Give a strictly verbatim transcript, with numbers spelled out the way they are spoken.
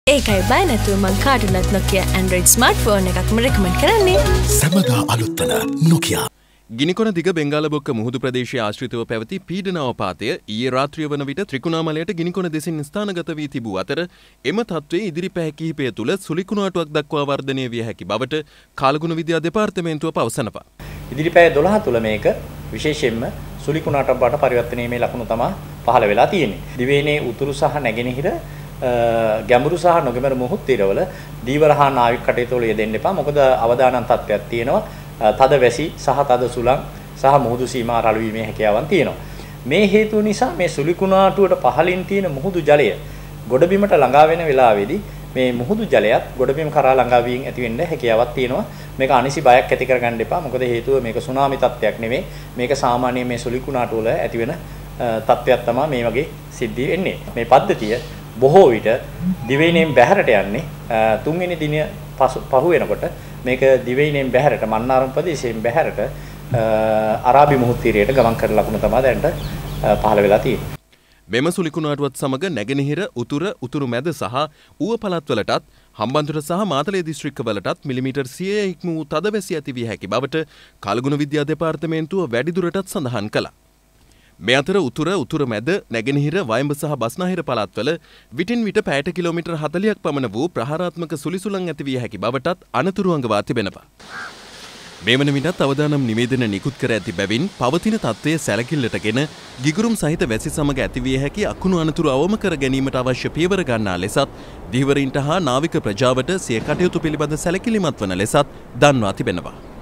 ඒකයි බය නැතුව මං කාටුනත් Nokia Android smartphone එකක්ම recommend කරන්නේ. සමගා අලුත්තන Nokia. ගිනිකොන දිග බෙන්ගාලබොක්ක මුහුදු ප්‍රදේශයේ ආශ්‍රිතව පැවති පීඩන අවපාතය ඊයේ රාත්‍රිය වන විට ත්‍රිකුණාමලයට ගිනිකොන දෙසින් ස්ථානගත වී තිබූ අතර එම තත්ත්වයේ ඉදිරි පැය කිහිපය තුළ සුලිකුණාටුවක් දක්වා වර්ධනය විය හැකි බවට කාලගුණ විද්‍යා දෙපාර්තමේන්තුව පවසනවා. ඉදිරි පැය දොළහ තුළ මේක විශේෂයෙන්ම සුලිකුණාටක් බවට පරිවර්තනය වීමේ ලකුණු තමයි පහළ වෙලා තියෙන්නේ. දිවයිනේ උතුරු සහ නැගෙනහිර ගැඹුරු සහ නොගැඹුරු මුහුදු තීරවල දීවර හා නාවික කටයුතු වල යෙදෙන්න එපා. මොකද අවදානම් තත්ත්වයක් තියෙනවා. තද වැසි සහ තද සුළං සහ මුහුදු සීමා රළු වීමේ හැකියාවන් තියෙනවා. මේ හේතුව නිසා මේ සුලිකුණාටුවට පහළින් තියෙන මුහුදු ජලය ගොඩබිමට ළඟා වෙන වෙලාවේදී මේ මුහුදු ජලයත් ගොඩබිම කරා ළඟා වීම ඇති වෙන්න හැකියාවක් තියෙනවා. මේක අනිසි බයක් ඇති කරගන්න එපා. මොකද හේතුව මේක සුනාමි තත්ත්වයක් නෙමෙයි. මේක සාමාන්‍ය මේ සුලිකුණාටු වල ඇති වෙන තත්ත්වයක් තමයි මේ වගේ සිද්ධි වෙන්නේ. මේ පද්ධතිය බොහෝ විට දිවයිනෙන් බැහැරට යන්නේ තුන්වෙනි දින පහු වෙනකොට මේක දිවයිනෙන් බැහැරට මන්නාරම් ප්‍රදේශයෙන් බැහැරට අරාබි මුහුදු තීරයට ගමන් කරන ලකුණු තමයි දැනට පහළ වෙලා තියෙන්නේ. මෙම සුලිකුණාටුවත් සමග නැගෙනහිර උතුර උතුරු මැද සහ ඌව පළාත්වලටත් හම්බන්තොට සහ මාතලේ දිස්ත්‍රික්කවලටත් මිලිමීටර් සියයක් ඉක්ම වූ තදවැසි ඇති විය හැකි බවට කාලගුණ විද්‍යා දෙපාර්තමේන්තුව වැඩිදුරටත් සඳහන් කළා. මේ අතර උතුර උතුර මැද නැගෙනහිර වයඹ සහ බස්නාහිර පළාත්වල විටින් විට පැයට කිලෝමීටර් හතළියක් පමණ වූ ප්‍රහාරාත්මක සුලිසුලන් ඇති විය හැකි බවටත් අනතුරු අඟවා තිබෙනවා. මේ වන විටත් අවදානම් නිවේදන නිකුත් කර ඇති බැවින් පවතින තත්ත්වය සැලකිල්ලටගෙන ගිගුරුම් සහිත වැසි සමග ඇති විය හැකි අකුණු අනතුරු අවම කර ගැනීමට අවශ්‍ය පියවර ගන්නා ලෙසත් දිවවරින්ට හා නාවික ප්‍රජාවට සිය කටයුතු පිළිබඳ සැලකිලිමත් වන ලෙසත් දන්වා තිබෙනවා.